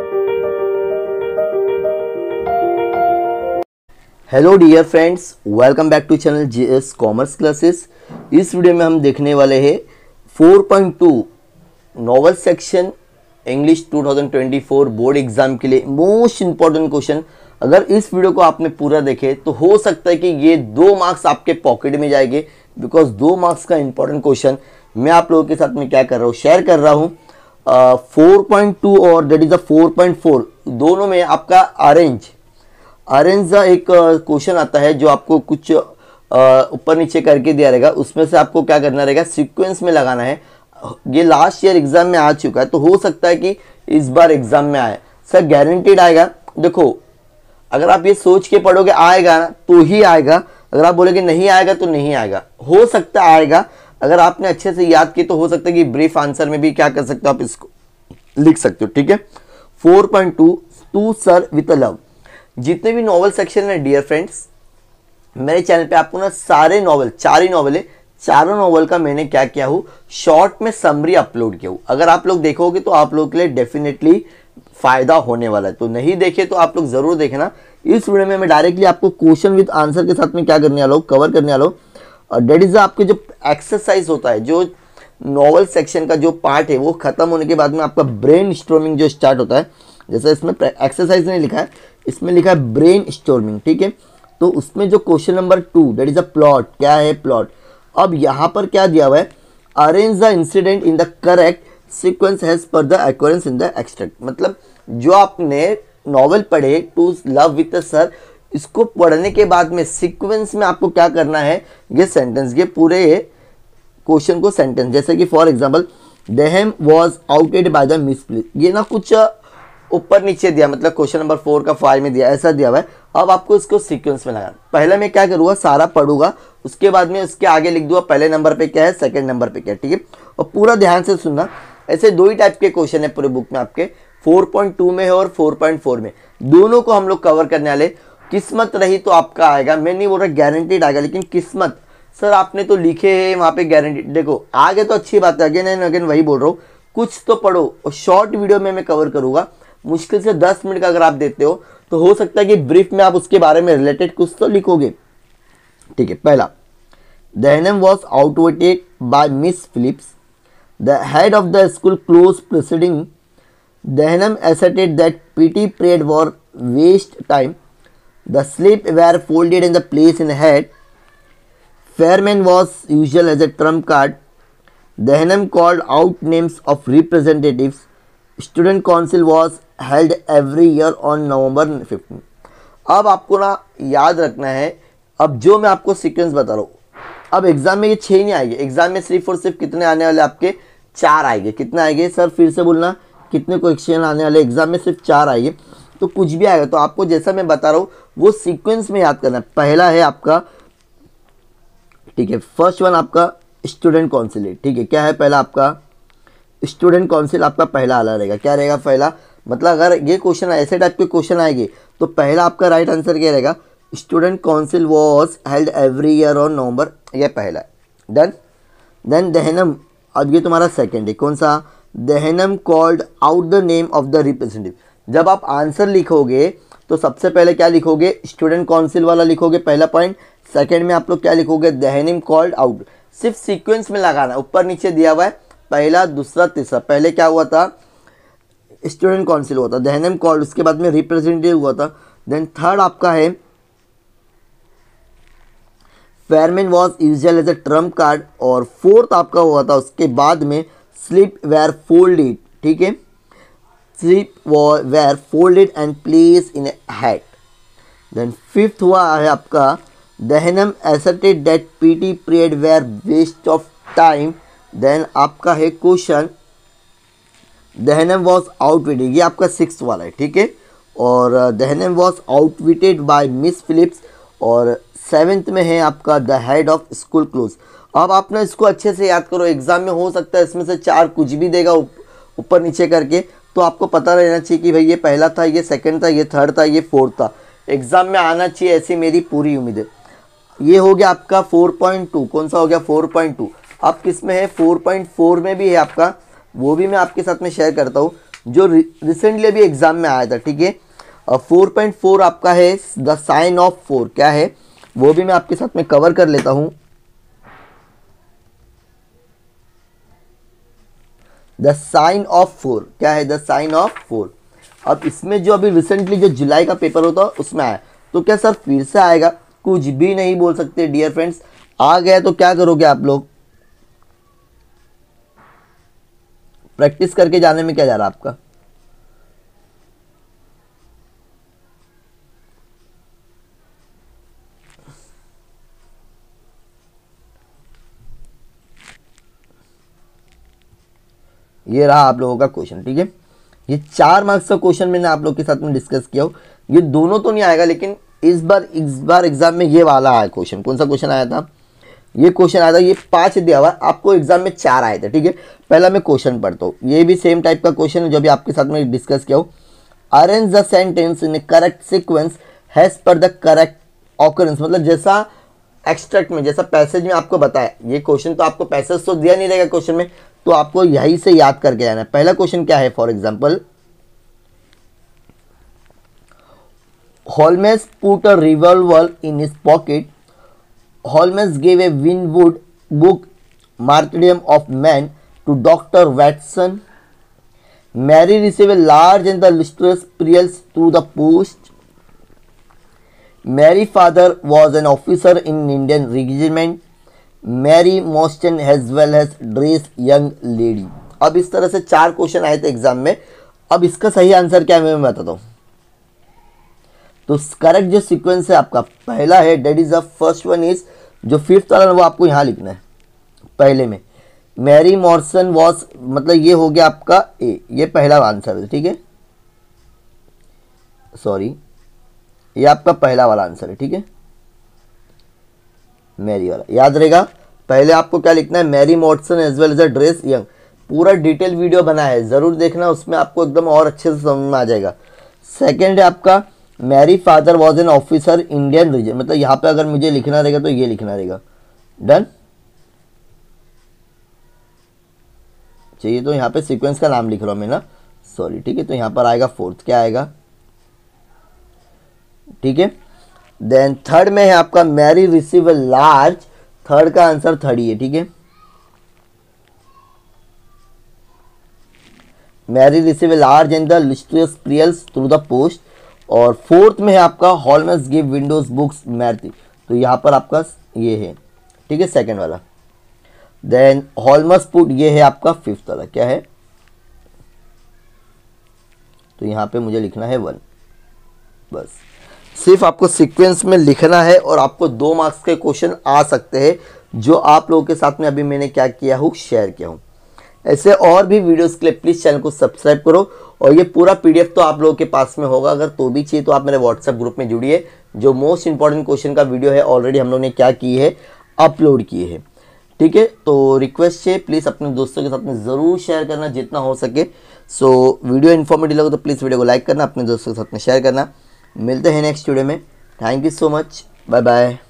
Hello dear friends, welcome back to channel GS commerce classes. इस video में हम देखने वाले हैं 4.2 novel section English 2024 board exam के लिए मोस्ट इंपॉर्टेंट क्वेश्चन। अगर इस वीडियो को आपने पूरा देखे तो हो सकता है कि ये 2 मार्क्स आपके पॉकेट में जाएंगे, बिकॉज 2 मार्क्स का इंपॉर्टेंट क्वेश्चन मैं आप लोगों के साथ में क्या कर रहा हूँ, शेयर कर रहा हूँ। 4.2 और दैट इज द 4.4 दोनों में आपका अरेंज एक क्वेश्चन आता है जो आपको कुछ ऊपर नीचे करके दिया रहेगा। उसमें से आपको क्या करना रहेगा, सीक्वेंस में लगाना है। ये लास्ट ईयर एग्जाम में आ चुका है, तो हो सकता है कि इस बार एग्जाम में आए। सर गारंटीड आएगा। देखो, अगर आप ये सोच के पढ़ोगे आएगा ना तो ही आएगा, अगर आप बोलोगे नहीं आएगा तो नहीं आएगा। हो सकता है आएगा, अगर आपने अच्छे से याद की तो हो सकता है कि ब्रीफ आंसर में भी क्या कर सकते हो, आप इसको लिख सकते हो। ठीक है, 4.2 टू सर विथ लव। जितने भी नॉवल सेक्शन है डियर फ्रेंड्स, मेरे चैनल पे आपको ना सारे नॉवल, 4 ही नॉवल है, चारों नॉवल का मैंने क्या किया हूँ, शॉर्ट में समरी अपलोड किया हूँ। अगर आप लोग देखोगे तो आप लोग के लिए डेफिनेटली फायदा होने वाला है। तो नहीं देखे तो आप लोग जरूर देखना। इस वीडियो में मैं डायरेक्टली आपको क्वेश्चन विद आंसर के साथ में क्या करने वाला हूँ, कवर करने वाला हूँ। डेट इज आपके जो एक्सरसाइज होता है, जो नॉवल सेक्शन का जो पार्ट है वो खत्म होने के बाद में आपका ब्रेन स्टॉर्मिंग जो स्टार्ट होता है। जैसे इसमें एक्सरसाइज नहीं लिखा है, इसमें लिखा है ब्रेन स्टॉर्मिंग। ठीक है, तो उसमें जो question number 2 that is a plot, क्या है प्लॉट। अब यहाँ पर क्या दिया हुआ है, arrange the incident in the correct sequence has per the occurrence in the extract. मतलब जो आपने नॉवल पढ़े टू लव विद सर, इसको पढ़ने के बाद में सीक्वेंस में आपको क्या करना है, ये सेंटेंस, ये पूरे क्वेश्चन को सेंटेंस, जैसे कि for example Dehnam was outed by the miss please, ये ना कुछ ऊपर नीचे दिया, मतलब क्वेश्चन नंबर 4 का 5 में दिया, ऐसा दिया हुआ है। अब आपको इसको सीक्वेंस में लगाना। पहले मैं क्या करूँगा, सारा पढ़ूंगा, उसके बाद में उसके आगे लिख दूंगा पहले नंबर पे क्या है, सेकंड नंबर पे क्या है। ठीक है, और पूरा ध्यान से सुनना। ऐसे 2 ही टाइप के क्वेश्चन है पूरे बुक में आपके, 4.2 में है और 4.4 में, दोनों को हम लोग कवर करने वाले। किस्मत रही तो आपका आएगा, मैं नहीं बोल रहा गारंटीड आएगा, लेकिन किस्मत सर आपने तो लिखे है वहाँ पे गारंटीड, देखो आगे तो अच्छी बात है, अगेन एंड अगेन वही बोल रहा हूँ, कुछ तो पढ़ो। और शॉर्ट वीडियो में मैं कवर करूँगा, मुश्किल से 10 मिनट का अगर आप देते हो तो हो सकता है कि ब्रीफ में आप उसके बारे में रिलेटेड कुछ तो लिखोगे। ठीक है, पहला, Dehnam was outwitted by Miss Phillips, the head of the school close proceeding, Dehnam asserted that PT prayed for waste time, the slip were folded in the place in the head, Fairman was usual as a trump card, Dehnam called out names of representatives, student council was held every year on November 15। अब आपको ना याद रखना है, अब जो मैं आपको सीक्वेंस बता रहा हूँ, अब एग्जाम में ये 6 नहीं आएंगे, एग्जाम में सिर्फ और सिर्फ कितने आने वाले आपके, 4 आएंगे। कितने आएंगे सर, फिर से बोलना, कितने क्वेश्चन आने वाले एग्जाम में, सिर्फ 4 आएंगे। तो कुछ भी आएगा तो आपको जैसा मैं बता रहा हूँ वो सीक्वेंस में याद करना है। पहला है आपका, ठीक है, फर्स्ट वन आपका स्टूडेंट काउंसिल है। ठीक है, क्या है पहला आपका स्टूडेंट काउंसिल, आपका पहला आला रहेगा। क्या रहेगा पहला, मतलब अगर ये क्वेश्चन ऐसे टाइप के क्वेश्चन आएंगे तो पहला आपका राइट आंसर क्या रहेगा, student council was held every year on November, ये पहला है। डन। देन देहनम, अब ये तुम्हारा सेकंड है, कौन सा, Dehnam called out the name of the representative. जब आप आंसर लिखोगे तो सबसे पहले क्या लिखोगे, स्टूडेंट काउंसिल वाला लिखोगे, पहला पॉइंट। सेकेंड में आप लोग क्या लिखोगे, देहनम कॉल्ड आउट। सिर्फ सीक्वेंस में लगाना, ऊपर नीचे दिया हुआ है, पहला दूसरा तीसरा। पहले क्या हुआ था, स्टूडेंट काउंसिल हुआ था, देहनम कॉल्ड, उसके बाद में रिप्रेजेंटेटिव हुआ था। देन थर्ड आपका है Fairman was usual as a trump card, और फोर्थ आपका हुआ था उसके बाद में स्लिप वेयर फोल्डेड। ठीक है, slip were folded and place in a hat. Then fifth हुआ है आपका Dehnam asserted that PT period were waste of time. Then आपका है क्वेश्चन देहनम वॉज आउटविटेड, ये आपका 6th वाला है। ठीक है, और Dehnam was outwitted by Miss Phillips, और 7th में है आपका the head of school close. अब आप ना इसको अच्छे से याद करो, एग्जाम में हो सकता है इसमें से 4 कुछ भी देगा ऊपर नीचे करके, तो आपको पता रहना चाहिए कि भाई ये पहला था, ये सेकंड था, ये थर्ड था, ये फोर्थ था। एग्जाम में आना चाहिए, ऐसी मेरी पूरी उम्मीद है। ये हो गया आपका 4.2, कौन सा हो गया 4.2। अब किस में है, 4.4 में भी है आपका, वो भी मैं आपके साथ में शेयर करता हूँ। जो रिसेंटली अभी एग्जाम में आया था, ठीक है। 4.4 आपका है द साइन ऑफ 4, क्या है वो भी मैं आपके साथ में कवर कर लेता हूं। द साइन ऑफ 4, क्या है द साइन ऑफ 4। अब इसमें जो अभी रिसेंटली जो जुलाई का पेपर होता उसमें आया, तो क्या सर फिर से आएगा? कुछ भी नहीं बोल सकते डियर फ्रेंड्स। आ गया तो क्या करोगे आप लोग? प्रैक्टिस करके जाने में क्या जा रहा है आपका? ये रहा आप लोगों का क्वेश्चन, ठीक है। ये 4 मार्क्स का क्वेश्चन मैंने आप लोग के साथ में डिस्कस किया हो। ये दोनों तो नहीं आएगा, लेकिन इस बार एग्जाम में ये वाला आया क्वेश्चन। कौन सा क्वेश्चन आया था? ये क्वेश्चन आया था, ये 5 दिया हुआ, आपको एग्जाम में 4 आए थे, ठीक है। पहला मैं क्वेश्चन पढ़ता हूँ, ये भी सेम टाइप का क्वेश्चन है जो भी आपके साथ में डिस्कस किया हो। Arrange the sentence in correct sequence has per the correct occurrence, मतलब जैसा एक्सट्रैक्ट में, जैसा पैसेज में आपको बताया। ये क्वेश्चन तो आपको पैसेज तो दिया नहीं रहेगा क्वेश्चन में, तो आपको यही से याद करके जाना है। पहला क्वेश्चन क्या है? For example, Holmes put a revolver in his pocket. Holmes gave a Winwood book, Martyrdom of Man, to Dr. Watson. Mary received a large and the lustrous pearls through the post. Mary's father was an officer in Indian regiment. Mary Mostyn as well as dress young lady. अब इस तरह से 4 question आए थे exam में। अब इसका सही आंसर क्या है मैं बताता हूँ। तो करेक्ट जो सीक्वेंस है आपका पहला है, that is the first one is, जो 5th वाला वो आपको यहाँ लिखना है पहले में। मैरी मॉर्सन वॉज, मतलब ये हो गया आपका ए, ये पहला आंसर है, ठीक है। सॉरी, ये आपका पहला वाला आंसर है, ठीक है। मैरी वाला याद रहेगा। पहले आपको क्या लिखना है? Mary Morson as well as a dress young. पूरा डिटेल वीडियो बना है, जरूर देखना, उसमें आपको एकदम और अच्छे से समझ में आ जाएगा। सेकेंड है आपका Mary father was an officer Indian region, मतलब यहाँ पे अगर मुझे लिखना रहेगा तो ये लिखना रहेगा। डन चाहिए तो यहाँ पे सीक्वेंस का नाम लिख रहा हूँ मैं ना, सॉरी, ठीक है। तो यहाँ पर आएगा 4th, क्या आएगा, ठीक है। देन थर्ड में है आपका Mary receive a large, third का आंसर 3rd ही है, ठीक है। Mary receive a large and the mysterious parcels through the post. और 4th में है आपका Holmes give windows books Mary, तो यहाँ पर आपका ये है, ठीक है, सेकंड वाला। देन हॉलमस पुट, ये है आपका 5th वाला, क्या है, तो यहाँ पे मुझे लिखना है 1। बस सिर्फ आपको सीक्वेंस में लिखना है और आपको 2 मार्क्स के क्वेश्चन आ सकते हैं, जो आप लोगों के साथ में अभी मैंने क्या किया हूँ, शेयर किया हूँ। ऐसे और भी वीडियोस के लिए प्लीज़ चैनल को सब्सक्राइब करो। और ये पूरा पीडीएफ तो आप लोगों के पास में होगा, अगर तो भी चाहिए तो आप मेरे व्हाट्सएप ग्रुप में जुड़िए। जो मोस्ट इंपॉर्टेंट क्वेश्चन का वीडियो है ऑलरेडी हम लोग ने क्या की है, अपलोड किए हैं, ठीक है। तो रिक्वेस्ट है प्लीज़ अपने दोस्तों के साथ में ज़रूर शेयर करना जितना हो सके। सो वीडियो इन्फॉर्मेटिव लगे तो प्लीज़ वीडियो को लाइक करना, अपने दोस्तों के साथ में शेयर करना। मिलते हैं नेक्स्ट वीडियो में। Thank you so much, bye bye.